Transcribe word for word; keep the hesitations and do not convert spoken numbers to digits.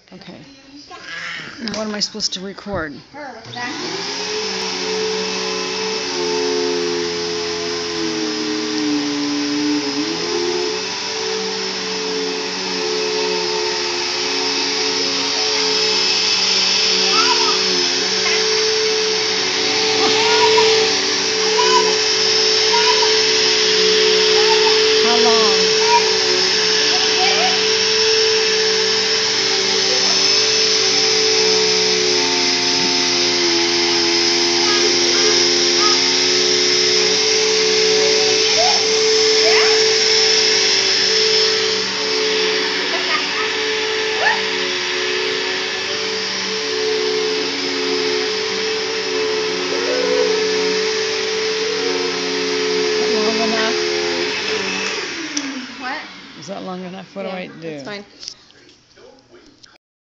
Okay. What am I supposed to record? Her, look at that. How long? Long enough? What? Is that long enough? What Yeah, do I do? that's fine.